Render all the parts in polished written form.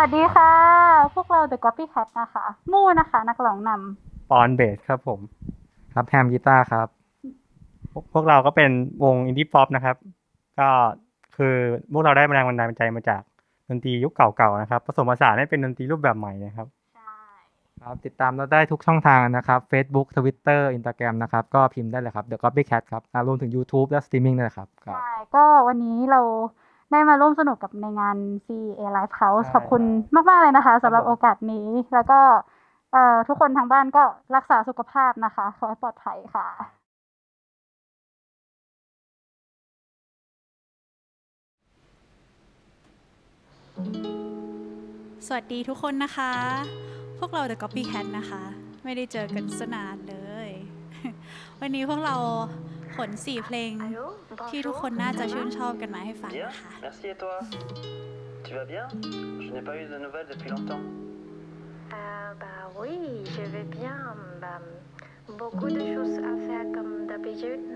วัสดีค่ะพวกเรา The Copycat นะคะมู่นะคะนักร้องนปอนเบสครับผมครับแฮมกีตาร์ครับพวกเราก็เป็นวงอินดี้ป๊อปนะครับก็คือพวกเราได้แรงบันดาลใจมาจากดนตรียุคเก่าๆนะครับผสมผสานให้เป็นดนตรีรูปแบบใหม่นะครับำใช่ครับติดตามเราได้ทุกช่องทางนะครับ Facebook Twitter Instagram นะครับก็พิมพ์ได้เลยครับ The Copycat ครับรวมถึง YouTube และสตรีมมิ่งด้วยนะครับครับใช่ก็วันนี้เราได้มาร่วมสนุกกับในงาน CA Live House ใช่ขอบคุณครับมากๆเลยนะคะครับสำหรับโอกาผมสนี้แล้วก็ทุกคนทางบ้านก็รักษาสุขภาพนะคะขอให้ปลอดภัยค่ะสวัสดีทุกคนนะคะ พวกเรา The Copycat นะคะ ไม่ได้เจอกันสนานเลย วันนี้พวกเราขน4เพลงที่ทุกคนน่าจะชื่นชอบกันมาให้ฟัง Bien, นะคะ merci et toi? Tu vas bien? Je n'ai pas eu de nouvelles depuis longtemps. Bah oui, je vais bien. Bah, beaucoup de choses à faire comme d'habitude.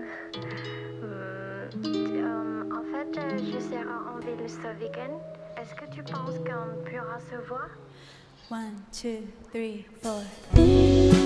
En fait, je serai en ville ce week-end. Est-ce que tu penses qu'on pourra se voir? 1, 2, 3, 4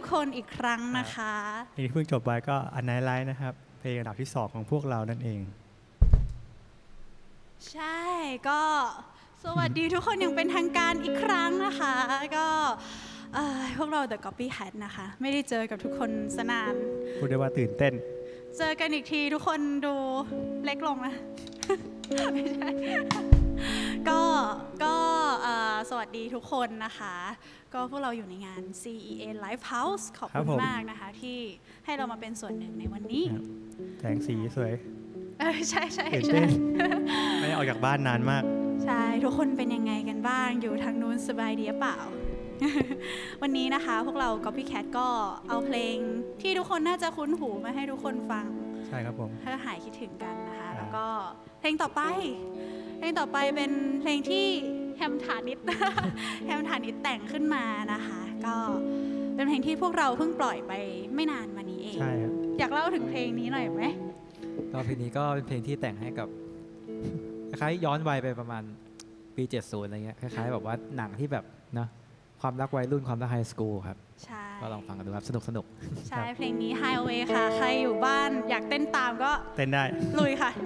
คนอีกครั้งนะคะเพลงที่เพิ่งจบไปก็อันไนท์ไลท์นะครับเพลงอันดับที่2ของพวกเรานั่นเองใช่ก็สวัสดีทุกคนอย่างเป็นทางการอีกครั้งนะคะก็พวกเรา The Copycat นะคะไม่ได้เจอกับทุกคนสนานพูดได้ว่าตื่นเต้นเจอกันอีกทีทุกคนดูเล็กลงนะไม่ใช่ก็สวัสดีทุกคนนะคะก็พวกเราอยู่ในงาน CEA Live House ขอบคุณมากนะคะที่ให้เรามาเป็นส่วนหนึ่งในวันนี้แสงสีสวยใช่ใช่ใช่ไม่ได้ออกจากบ้านนานมากใช่ทุกคนเป็นยังไงกันบ้างอยู่ทางนู้นสบายดีหรือเปล่า วันนี้นะคะพวกเรา Copycat ก็เอาเพลงที่ทุกคนน่าจะคุ้นหูมาให้ทุกคนฟังใช่ครับผมเพื่อหายคิดถึงกันนะคะแล้วก็เพลงต่อไปเป็นเพลงที่แฮมฐานิชแต่งขึ้นมานะคะก็เป็นเพลงที่พวกเราเพิ่งปล่อยไปไม่นานมานี้เองใช่ครับอยากเล่าถึงเพลงนี้หน่อยไหมก็เพลงนี้ก็เป็นเพลงที่แต่งให้กับคล้ายๆย้อนวัยไปประมาณปี70อะไรเงี้ยคล้ายๆแบบว่าหนังที่แบบเนาะความรักวัยรุ่นความรักไฮสคูลครับใช่ก็ลองฟังกันดูครับสนุกใช่เพลงนี้ Highway ค่ะใครอยู่บ้านอยากเต้นตามก็เต้นได้ลุยค่ะ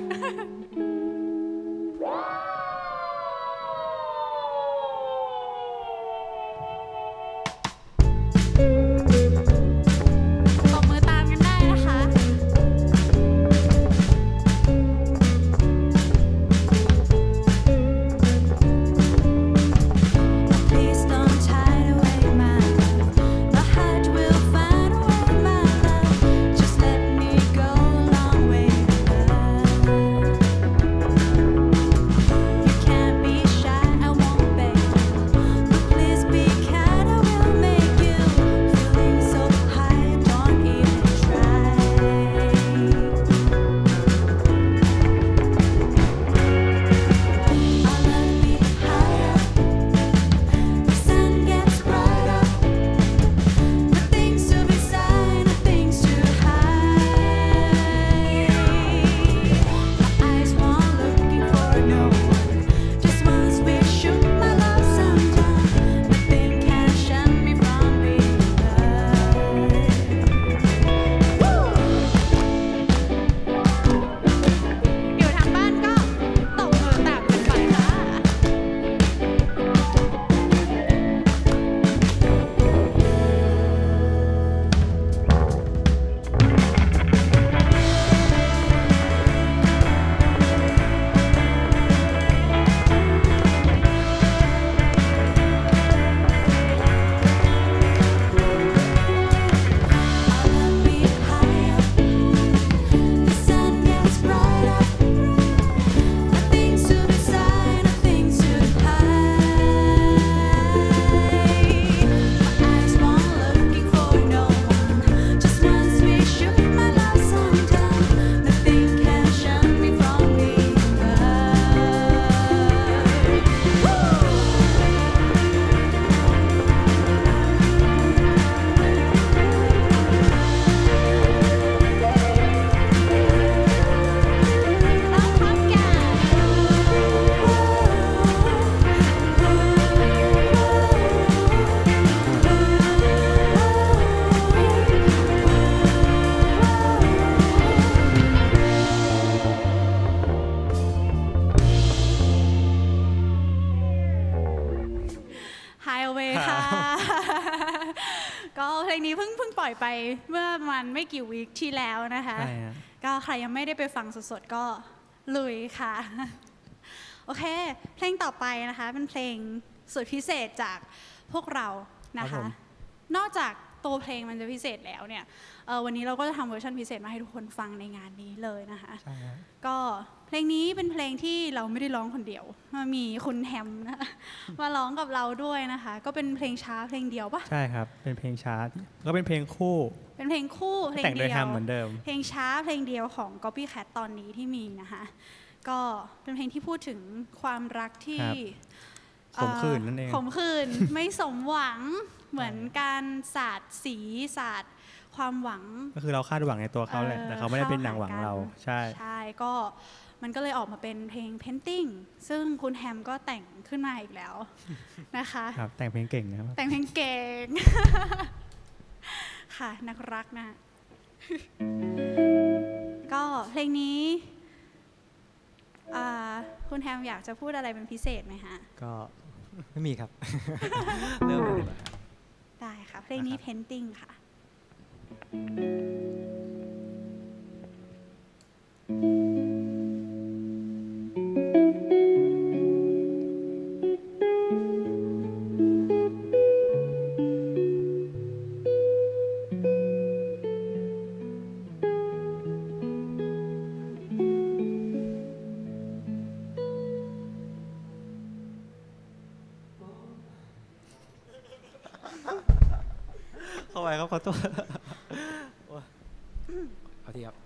ไปเมื่อมันไม่กี่วีคที่แล้วนะคะก็ใครยังไม่ได้ไปฟังสดๆก็ลุยค่ะโอเคเพลงต่อไปนะคะเป็นเพลงสุดพิเศษจากพวกเรานะคะนอกจากตัวเพลงมันจะพิเศษแล้วเนี่ยวันนี้เราก็จะทำเวอร์ชันพิเศษมาให้ทุกคนฟังในงานนี้เลยนะคะก็เพลงนี้เป็นเพลงที่เราไม่ได้ร้องคนเดียวมีคุณแฮมนะมาร้องกับเราด้วยนะคะก็เป็นเพลงช้าเพลงเดียวปะใช่ครับเป็นเพลงช้าก็เป็นเพลงคู่เป็นเพลงคู่เพลงเดียวแต่งโดยแฮมเหมือนเดิมเพลงช้าเพลงเดียวของ Copycat ตอนนี้ที่มีนะคะก็เป็นเพลงที่พูดถึงความรักที่ขมขื่นนั่นเองขมขื่นไม่สมหวังเหมือนการสาดสีสาดความหวังก็คือเราคาดหวังในตัวเขาแหละแต่เขาไม่ได้เป็นหนังหวังเราใช่ก็มันก็เลยออกมาเป็นเพลง Painting ซึ่งคุณแฮมก็แต่งขึ้นมาอีกแล้วนะคะครับแต่งเพลงเก่งนะครับแต่งเพลงเก่งค่ะนักรักนะ ก็เพลงนี้คุณแฮมอยากจะพูดอะไรเป็นพิเศษไหมฮะก็ ไม่มีครับ เริ่มเลยดีกว่าครับได้ค่ะ เพลงนี้ Painting ค่ะเข้าไปครับขอโทษ โอ้ยเอาทีครับ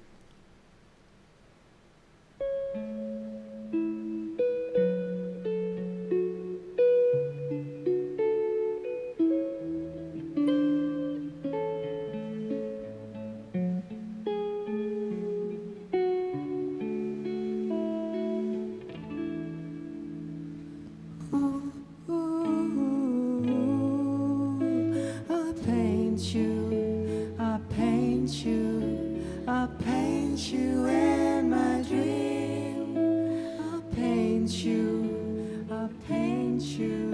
I paint you in my dream. I paint you, I paint you.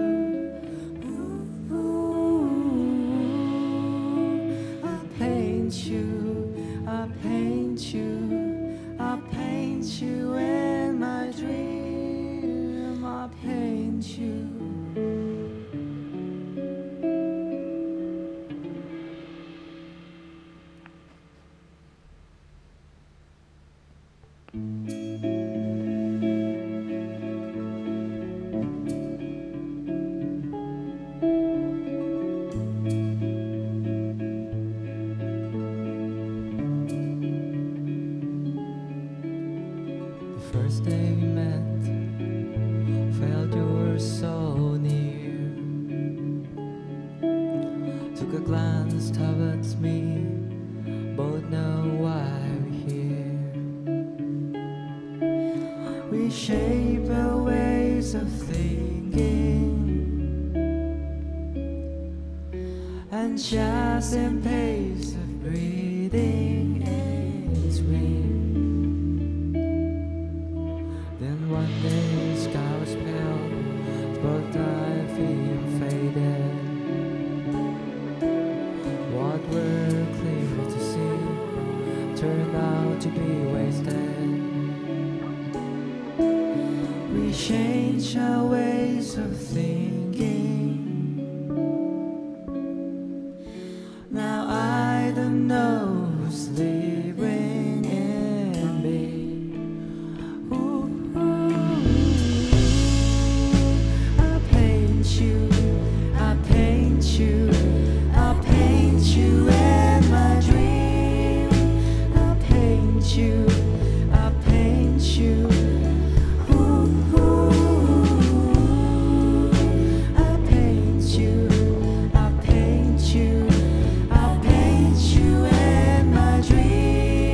I paint you, I paint you, I paint you in my dream. I paint you. First day we met, felt you were so near. Took a glance towards me, both know why we're here. We shape our ways of thinking and just in pace of breathing in swing. Then one day sky was pale, both I feel faded. What were clear to see turned out to be wasted. We change our ways of thinking. Now I don't know who's living in me. I paint you, I paint you, I paint you in my dream. I paint you, I paint you. I paint you, I paint you, I paint you in my dream.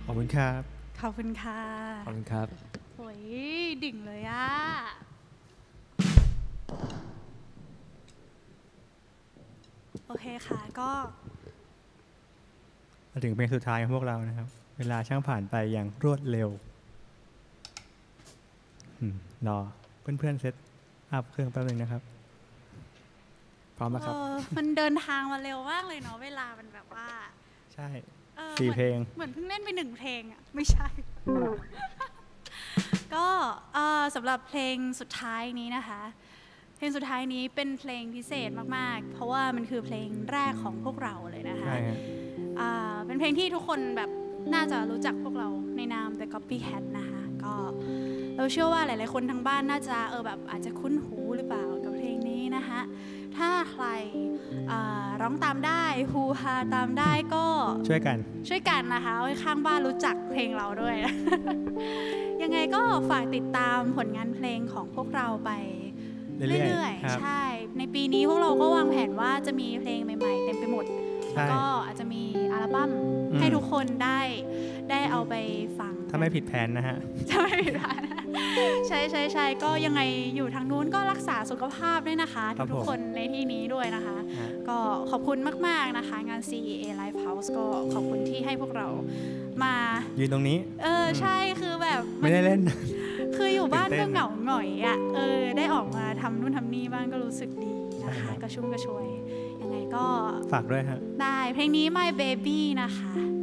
ขอบคุณครับขอบคุณค่ะขอบคุณครับโอ้ยดิ่งเลยอะโอเคค่ะก็มาถึงเพลงสุดท้ายของพวกเรานะครับ เวลาช่างผ่านไปอย่างรวดเร็วรอเพื่อนๆเซตอัพเครื่องแป๊บนึงนะครับพร้อมแล้วครับมันเดินทางมาเร็วมากเลยเนาะเวลามันแบบว่าใช่หมือน 4 เพลงเหมือนเพิ่งเล่นไป1 เพลงอ่ะไม่ใช่ ก็สำหรับเพลงสุดท้ายนี้นะคะ เพลงสุดท้ายนี้เป็นเพลงพิเศษมากๆเพราะว่ามันคือเพลงแรกของพวกเราเลยนะคะใช่ฮะเป็นเพลงที่ทุกคนแบบน่าจะรู้จักพวกเราในนาม The Copycat นะคะก็เราเชื่อว่าหลายๆคนทางบ้านน่าจะแบบอาจจะคุ้นหูหรือเปล่ากับเพลงนี้นะคะถ้าใครร้องตามได้ฮูฮาตามได้ก็ช่วยกันนะคะให้ข้างบ้านรู้จักเพลงเราด้วย ยังไงก็ฝากติดตามผลงานเพลงของพวกเราไปเรื่อยครับๆใช่ในปีนี้พวกเราก็วางแผนว่าจะมีเพลงใหม่ๆเต็มไปหมดใช่แล้วก็อาจจะมีอัลบั้มให้ทุกคนได้เอาไปฟังถ้าไม่ผิดแผนนะฮะถ้าไม่ผิดพลาดใช่ก็ยังไงอยู่ทางนู้นก็รักษาสุขภาพด้วยนะคะครับทุกๆคนในที่นี้ด้วยนะคะฮะก็ขอบคุณมากๆนะคะงาน CEA Live House ก็ขอบคุณที่ให้พวกเรามายืนตรงนี้ใช่คือแบบไม่ได้เล่นคืออยู่บ้านตื่ก็นเต้นเหงาหงอยอ่ะได้ออกมาทำนู่นทำนี่บ้างก็รู้สึกดีนะใช่ครัคะบกระชุ่มกระชวยยังไงก็ฝากด้วยฮะได้เพลงนี้ My Baby นะคะ